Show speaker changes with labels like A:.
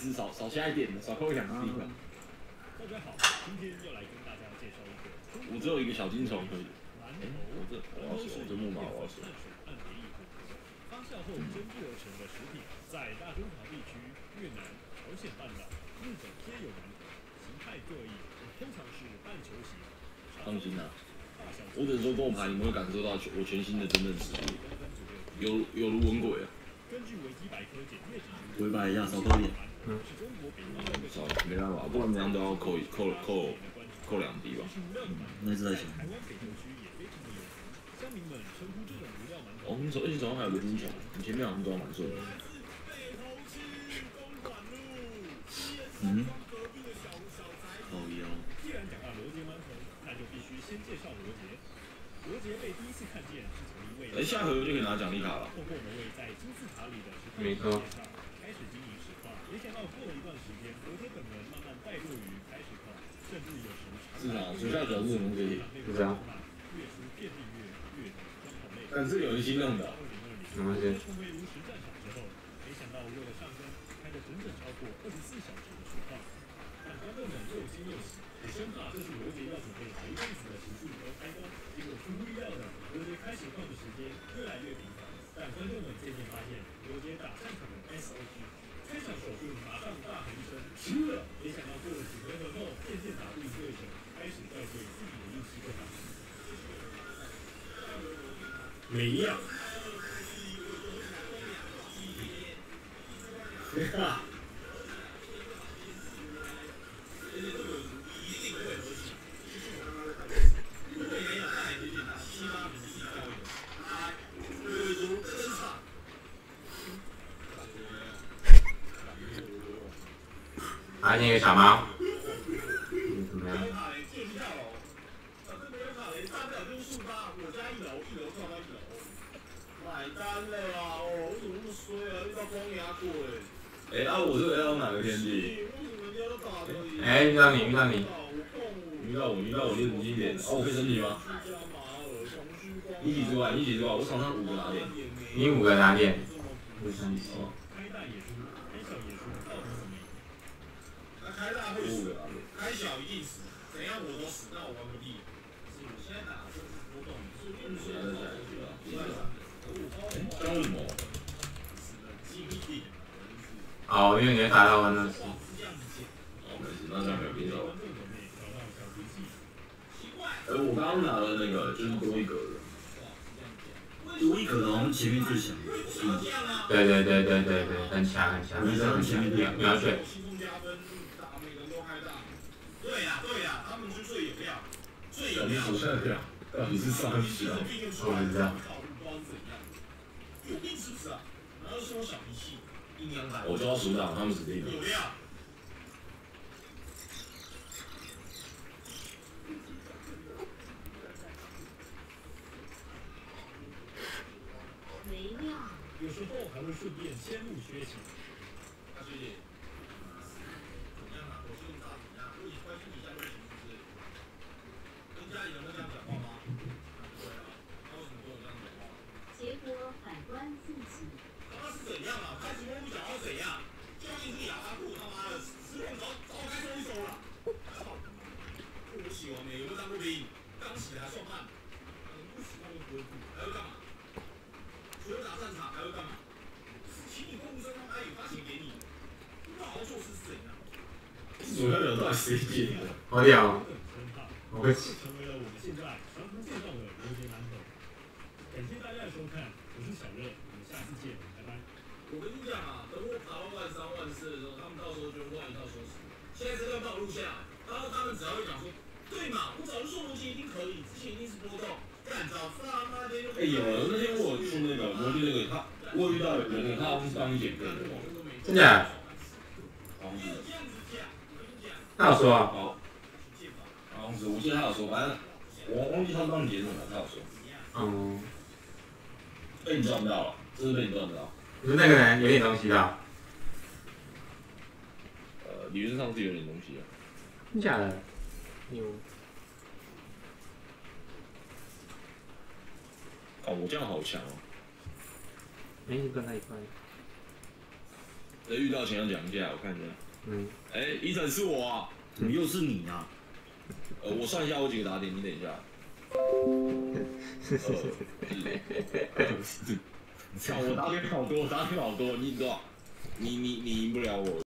A: 次少下一点，少扣2滴吧。
B: 大家好，今天要来跟大家介绍一个。
A: 我只有一个小金虫可以。我要说，这木马我要说。
B: 发酵后蒸制而成的食品，在大中华地区、越南、朝鲜半岛、日本皆有人口，形态各异，通常是半球形。
A: 放心啦，我只能说跟我爬，你们会感受到我全新的真正实力，有如文鬼啊。
B: 根据维基百科简介指出，
A: 回摆一下，少扣点。少没办法，不然怎样都要扣2滴吧。那是在想。哦，你手上还有个金虫，你前面好像装蛮顺的。靠腰。
B: 既然讲到罗杰馒头，那就必须先介绍罗杰。罗杰被第一次看见是从一位
A: 下回就可以拿奖励卡了。
B: 透过某位在金字塔里的石
C: 没错。
B: 开始经营石化，没想到过了一段时间，罗杰本人慢慢带入于开石化，甚至有时
A: 是啊，学校表示能可以。
C: 是这样。
A: 但是有人心动的。
C: 什么东西？
B: 成为炉石战场之后，没想到为了上升，开了整超过24小时的石化，让观众们又惊又喜，也生怕这是罗杰要准备一辈子的情绪和开端。结果出乎意料的，罗杰开石矿的时间越来越频繁，但观众们渐渐发现，罗杰打战场的 SOP， 开场手术马上大喊一声输了，没想到过了几回合后，渐渐打不赢对手，开始怪罪自己的运气不好。没呀。哈。
C: 啊，那个小猫。怎么样？
A: 买单了啦！哦，我怎么那么衰啊？遇到光牙鬼。我这个要哪个天地？
C: 遇到你。
A: 遇到我练经典。我可以升级吗？一级之外，我场上5个打点。
C: 你5个打点。
A: 我5个打点。
D: 开小一定死，怎样我都死，那我玩个屁！是我现在打的是波动，是运势的下去了。
A: 教什么？
C: 哦，因为你会打到温度计。
A: 没事，那这样没有变少。我刚刚拿的那个就是多一格的。多一格的好像前面最强。
C: 对，很强。
A: 前面
C: 秒选。
D: 对呀，他们是最有料，最有料。
A: 手下的料，到底是啥意啊？
C: 我不知道。
D: 有病是不是啊？难道是我小脾气？阴阳来。
A: 我知道署长他们指定的。
D: 有料。
B: 没料。有时候还会顺便迁怒学习。
D: 大学姐。怎么样啊？我是用大怎么样？我也关心你一下问题，是不是？跟家里人会这样讲话吗？对啊，他为什么跟我这样讲话？
E: 结果反观自己。
D: 他是怎样啊？开直播不讲话怎样？就一直哑巴裤，他妈的，实况早该收一收了。操！我喜欢有没有当过兵？刚起来算慢。不喜欢就不会顾，还要干嘛？除了打战场还要干嘛？请你公务生他们还有发钱给你，不好好做事是怎样？
A: 主要人到底谁剪的？
C: 好屌！我会。
B: 成为了我们现在常常见到的罗杰馒头。感谢大家的收看，我是小热，我们下次见，拜拜。
D: 我跟你讲啊，等我爬到1、3、1、4的时候，他们到时候就会换一套收拾。现在这段帮我录下来，然后他们只要会讲说，对嘛，我早就说逻辑一定可以，之前一定是波动，干早他妈的又。
A: 有了，那天我去那个摩羯那个我遇到有人，他好像是帮你剪片的。
C: 真的？他有说啊？
A: 好像是，我记得他有说，反正我忘记他帮你剪什么，他有说。被你撞到了，真是被你撞到。
C: 你说那个人有点东西的。
A: 理论上是有点东西的。
C: 真假的？有。
A: 我这样好强哦。
C: 没你跟他一块。
A: 遇到前要讲一下，我看一下。
C: 嗯。
A: 伊晨是我啊，怎么又是你啊？我算一下我几个打点，你等一下。操！我打点好多，你多少？你赢不了我。